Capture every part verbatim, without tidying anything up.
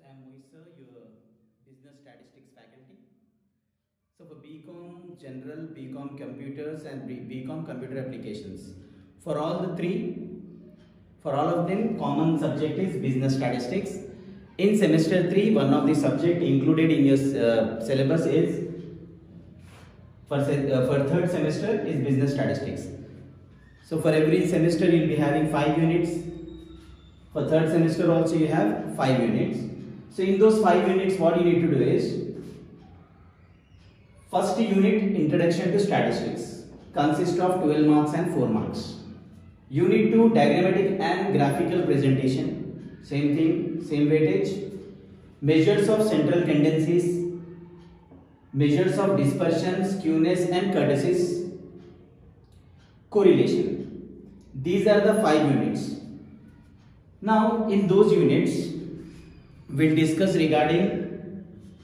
am Moisa, your business statistics faculty. So for BCom General, BCom Computers and BCom Computer Applications, for all the three, for all of them, common subject is business statistics. In semester three, one of the subject included in your uh, syllabus is for, uh, for third semester is business statistics. So for every semester you will be having five units. For third semester also you have five units. So in those five units, what you need to do is, first unit, introduction to statistics, consists of twelve marks and four marks. Unit two, diagrammatic and graphical presentation, same thing, same weightage. Measures of central tendencies, measures of dispersion, skewness and kurtosis, correlation. These are the five units. Now in those units, we'll discuss regarding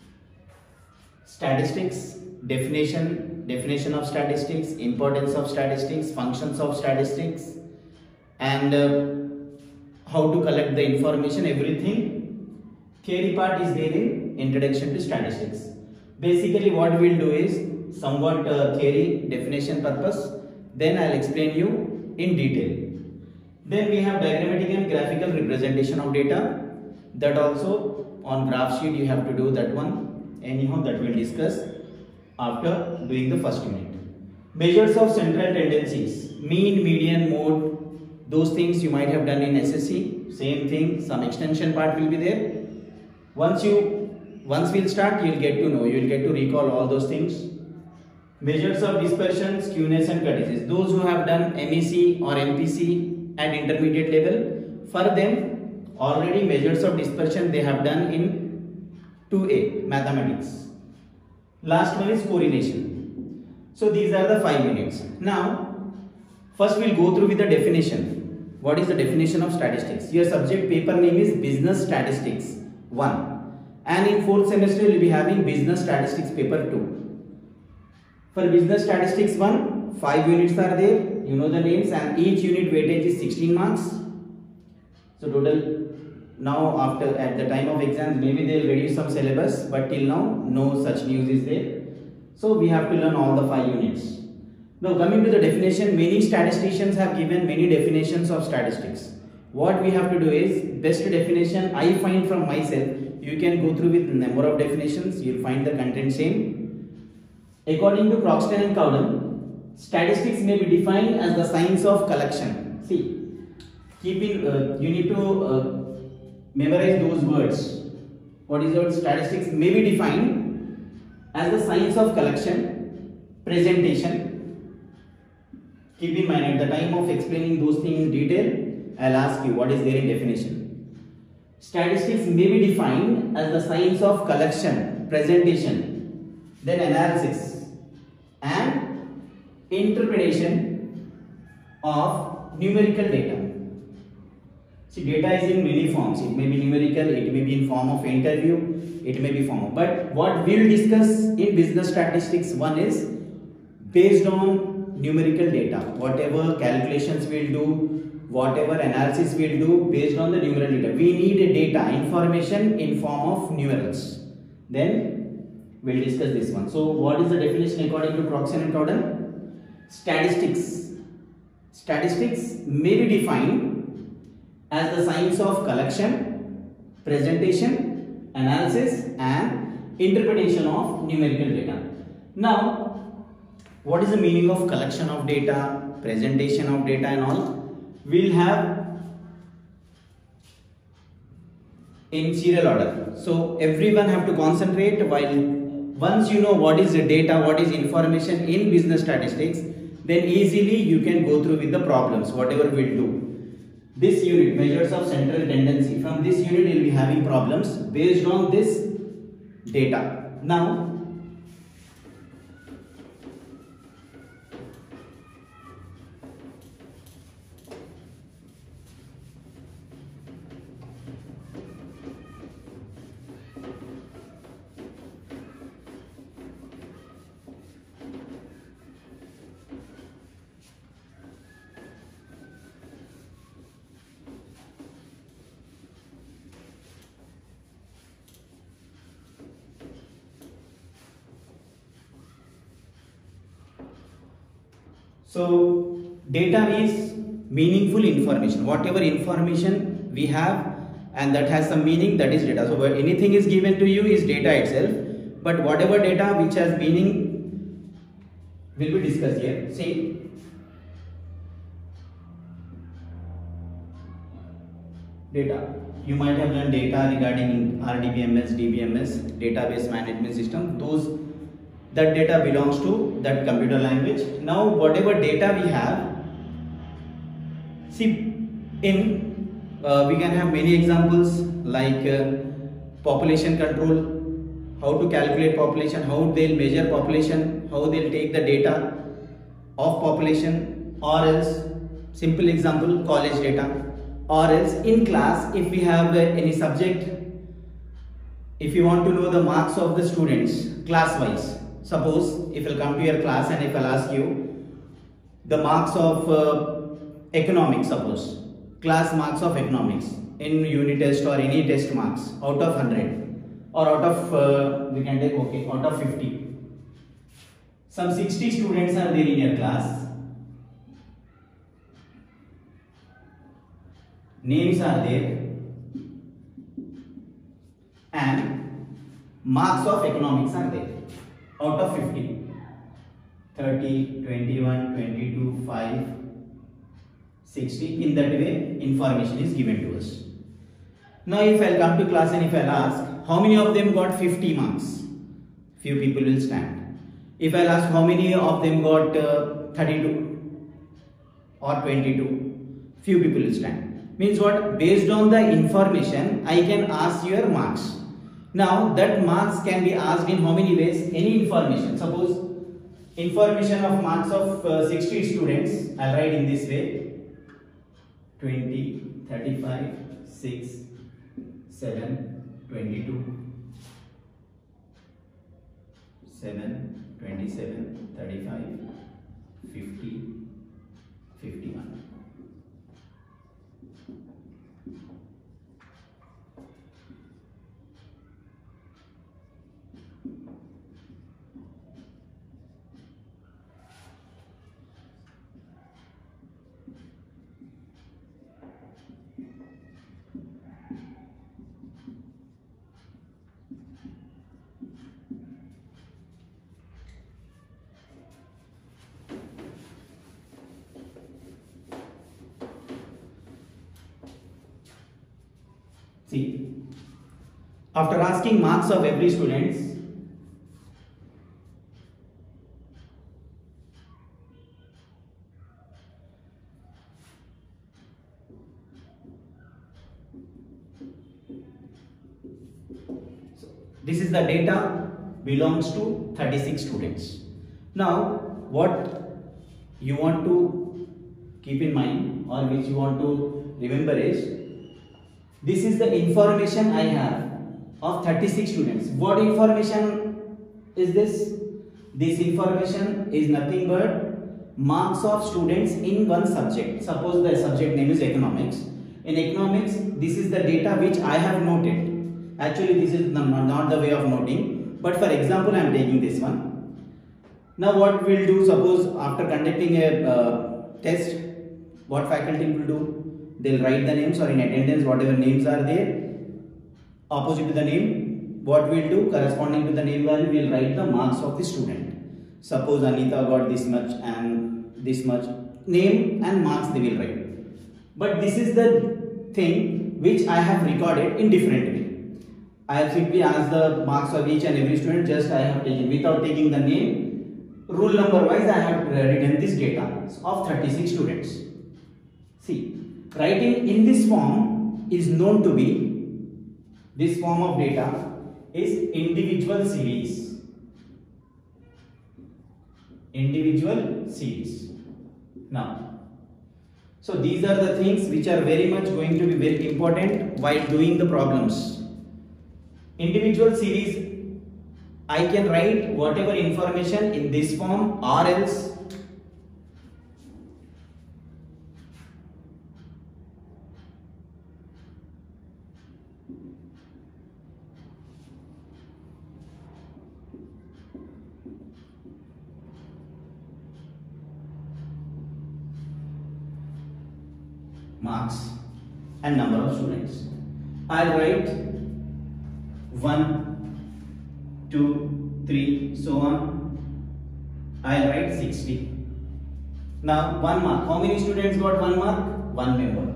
statistics, definition, definition of statistics, importance of statistics, functions of statistics, and uh, how to collect the information, everything. Theory part is there in introduction to statistics. Basically what we'll do is somewhat uh, theory, definition purpose, then I'll explain you in detail. Then we have diagrammatic and graphical representation of data. That also on graph sheet you have to do that one. Anyhow, that we'll discuss after doing the first unit. Measures of central tendencies, mean, median, mode, those things you might have done in S S C. Same thing, some extension part will be there. Once you, once we'll start, you'll get to know, you'll get to recall all those things. Measures of dispersion, skewness and kurtosis. Those who have done M E C or M P C at intermediate level, for them already measures of dispersion they have done in two A, mathematics. Last one is correlation. So these are the five units. Now, first we'll go through with the definition. What is the definition of statistics? Your subject paper name is Business Statistics one. And in fourth semester you will be having Business Statistics paper two. For Business Statistics one, five units are there. You know the names, and each unit weightage is sixteen marks. So total, now after at the time of exams, maybe they will reduce some syllabus, but till now no such news is there. So we have to learn all the five units. Now coming to the definition, many statisticians have given many definitions of statistics. What we have to do is, best definition I find from myself, you can go through with number of definitions, you will find the content same. According to Croxton and Cowden, statistics may be defined as the science of collection. See, keeping uh, you need to uh, memorize those words. What is your statistics may be defined as the science of collection, presentation. Keep in mind, at the time of explaining those things in detail, I'll ask you what is there in definition. Statistics may be defined as the science of collection, presentation, then analysis and interpretation of numerical data. See, data is in many forms. It may be numerical, it may be in form of interview, it may be form of. But what we'll discuss in business statistics one is based on numerical data. Whatever calculations we'll do, whatever analysis we'll do based on the numerical data. We need a data, information in form of numerals. Then we'll discuss this one. So what is the definition according to Croxton and Cowden? Statistics. Statistics may be defined as the science of collection, presentation, analysis and interpretation of numerical data. Now, what is the meaning of collection of data, presentation of data and all? We'll have in serial order. So everyone have to concentrate while once you know what is the data, what is information in business statistics, then easily you can go through with the problems, whatever we'll do. This unit, measures of central tendency, from this unit you will be having problems based on this data. Now, So data is meaningful information. Whatever information we have and that has some meaning, that is data. So anything is given to you is data itself, but whatever data which has meaning will be discussed here. See, data. You might have learned data regarding R D B M S, D B M S, database management system. Those that data belongs to that computer language. Now whatever data we have, see in uh, we can have many examples like uh, population control, how to calculate population, how they'll measure population, how they'll take the data of population, or else simple example college data. Or else in class, if we have uh, any subject, if you want to know the marks of the students class wise, suppose if you'll come to your class and if I'll ask you the marks of uh, economics, suppose class marks of economics in unit test or any test marks out of one hundred or out of uh, we can take okay out of fifty, some sixty students are there in your class. Names are there and marks of economics are there out of fifty, thirty, twenty-one, twenty-two, five, sixty. In that way information is given to us. Now if I'll come to class and if I'll ask how many of them got fifty marks, few people will stand. If I'll ask how many of them got uh, thirty-two or twenty-two, few people will stand. Means what? Based on the information I can ask your marks. Now that marks can be asked in how many ways? Any information. Suppose information of marks of uh, sixty students, I'll write in this way: twenty, thirty-five, six, seven, twenty-two, seven, twenty-seven, thirty-five, fifty, fifty-one. See, after asking marks of every student, so this is the data belongs to thirty-six students. Now what you want to keep in mind or which you want to remember is, this is the information I have of thirty-six students. What information is this? This information is nothing but marks of students in one subject. Suppose the subject name is economics. In economics, this is the data which I have noted. Actually, this is not, not the way of noting, but for example, I am taking this one. Now what we'll do, suppose after conducting a uh, test, what faculty will do? They'll write the names, or in attendance whatever names are there opposite to the name, what we'll do, corresponding to the name value, we'll write the marks of the student. Suppose Anita got this much and this much, name and marks they will write. But this is the thing which I have recorded in different way. I have simply asked the marks of each and every student, just I have taken without taking the name, rule number wise I have written this data of thirty-six students. See, writing in this form is known to be, this form of data is individual series. Individual series. Now, so these are the things which are very much going to be very important while doing the problems. Individual series, I can write whatever information in this form, or else marks and number of students. I'll write one, two, three, so on. I'll write sixty. Now one mark. How many students got one mark? One member.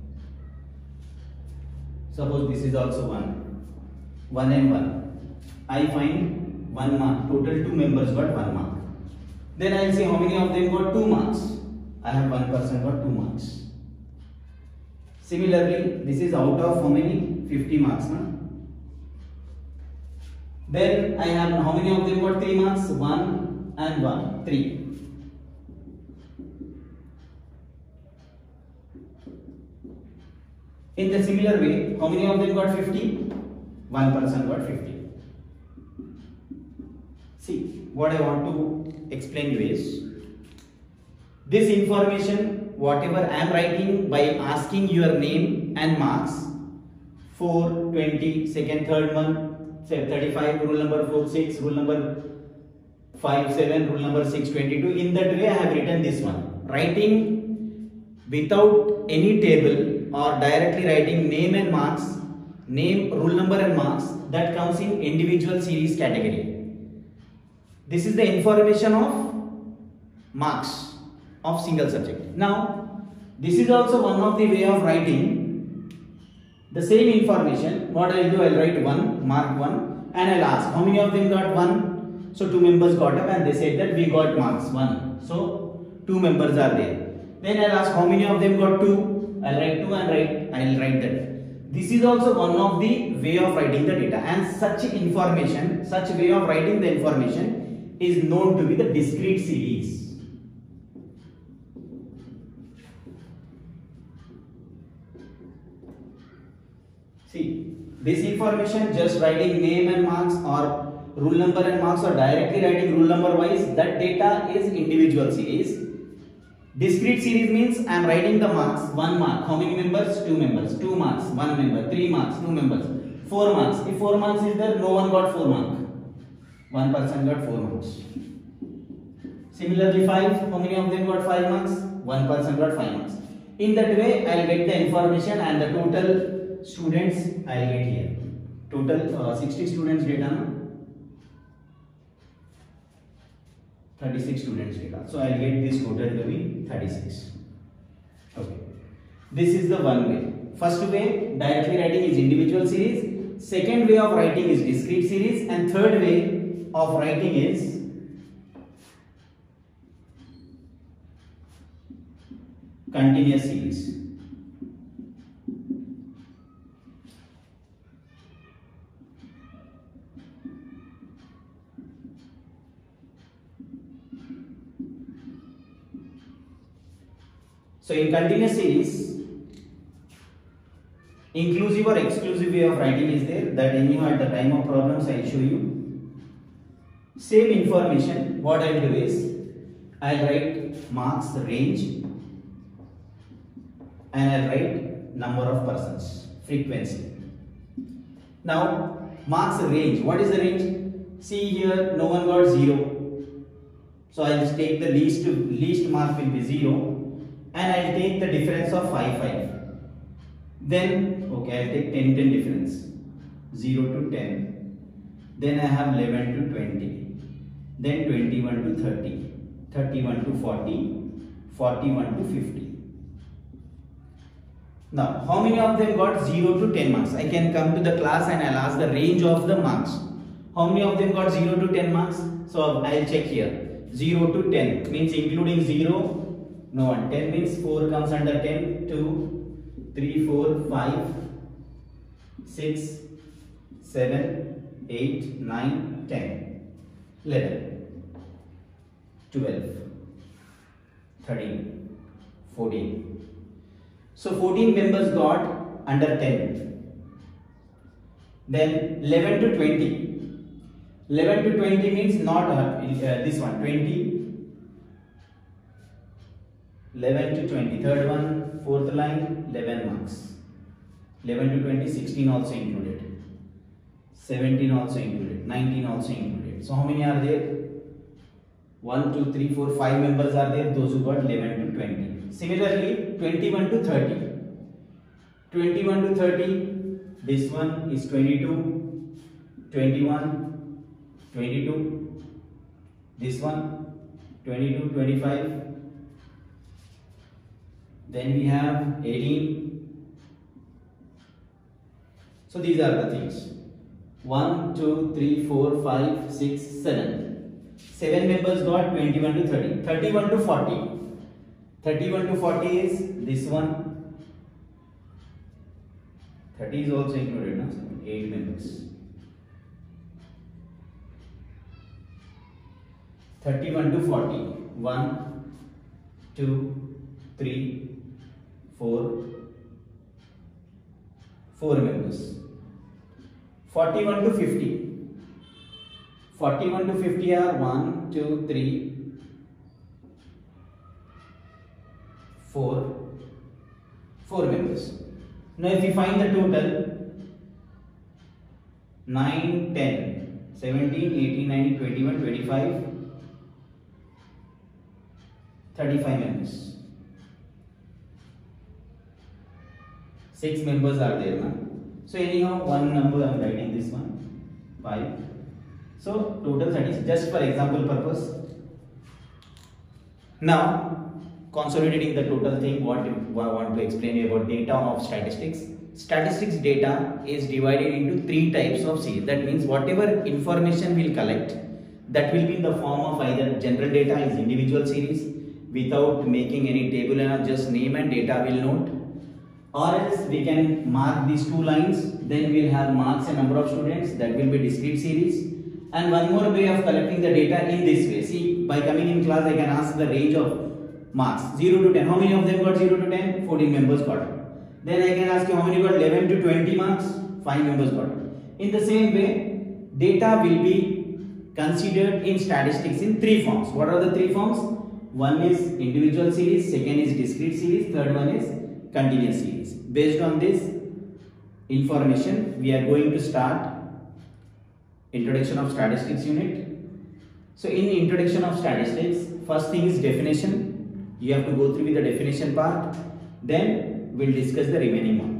Suppose this is also one. One and one. I find one mark. Total two members got one mark. Then I will see how many of them got two marks. I have one person got two marks. Similarly, this is out of how many? fifty marks. Huh? Then I have how many of them got three marks? one and one. three. In the similar way, how many of them got fifty? One person got fifty. See, what I want to explain you is, this information, whatever I am writing by asking your name and marks, four, twenty, second, third month, say thirty-five, rule number four, six, rule number five, seven, rule number six, twenty-two. In that way, I have written this one. Writing without any table or directly writing name and marks, name, rule number and marks, that comes in individual series category. This is the information of marks of single subject. Now, this is also one of the way of writing the same information. What I will do, I will write one, mark one, and I will ask how many of them got one. So two members got up and they said that we got marks one. So two members are there. Then I will ask how many of them got two. I will write two and write. I will write that. This is also one of the way of writing the data, and such information, such way of writing the information is known to be the discrete series. See, this information, just writing name and marks or rule number and marks or directly writing rule number wise, that data is individual series. Discrete series means I am writing the marks, one mark. How many members? Two members. Two marks, one member. Three marks, two members. Four marks. If four marks is there, no one got four marks. One person got four marks. Similarly, five. How many of them got five marks? One person got five marks. In that way, I will get the information and the total students I will get here. Total uh, sixty students data. No? thirty-six students data. So I will get this total to be thirty-six. Okay. This is the one way. First way, directly writing is individual series. Second way of writing is discrete series. And third way of writing is continuous series. So in continuous series, inclusive or exclusive way of writing is there, that anyhow at the time of problems I will show you. Same information, what I will do is, I will write marks range and I will write number of persons, frequency. Now marks range, what is the range? See here, no one got zero. So I will take the least, least mark will be zero. And I will take the difference of five, five. Then, okay, I will take ten, ten difference. zero to ten. Then I have eleven to twenty. Then twenty-one to thirty. thirty-one to forty. forty-one to fifty. Now, how many of them got zero to ten marks? I can come to the class and I will ask the range of the marks. How many of them got zero to ten marks? So, I will check here. zero to ten means including zero. No one. ten means four comes under ten. two, three, four, five, six, seven, eight, nine, ten, eleven, twelve, thirteen, fourteen. So fourteen members got under ten. Then eleven to twenty. eleven to twenty means not uh, uh, this one. twenty. eleven to twenty, third one, fourth line, eleven marks. eleven to twenty, sixteen also included. seventeen also included. nineteen also included. So how many are there? one, two, three, four, five members are there, those who got eleven to twenty. Similarly, twenty-one to thirty. twenty-one to thirty, this one is twenty-two, twenty-one, twenty-two, this one twenty-two, twenty-five, then we have eighteen. So these are the things. one, two, three, four, five, six, seven. seven members got twenty-one to thirty. thirty-one to forty. thirty-one to forty is this one. thirty is also included now. eight members. thirty-one to forty. one, two, three, four, four members. forty-one to fifty. forty-one to fifty are one, two, three, four, four members. Now if we find the total, nine, ten, seventeen, eighteen, nineteen, twenty-one, twenty-five, thirty-five members. Six members are there now. So anyhow, one number I am writing this one, five. So total thirty-six, just for example purpose. Now consolidating the total thing, what I want to explain you about data of statistics. Statistics data is divided into three types of series. That means whatever information we'll collect, that will be in the form of either general data is individual series without making any table and just name and data will note, or else we can mark these two lines, then we'll have marks and number of students, that will be discrete series. And one more way of collecting the data in this way. See, by coming in class I can ask the range of marks zero to ten. How many of them got zero to ten? fourteen members got it. Then I can ask you how many got eleven to twenty marks? five members got it. In the same way, data will be considered in statistics in three forms. What are the three forms? One is individual series, second is discrete series, third one is continuous series. Based on this information, we are going to start introduction of statistics unit. So in the introduction of statistics, first thing is definition. You have to go through with the definition part, then we'll discuss the remaining one.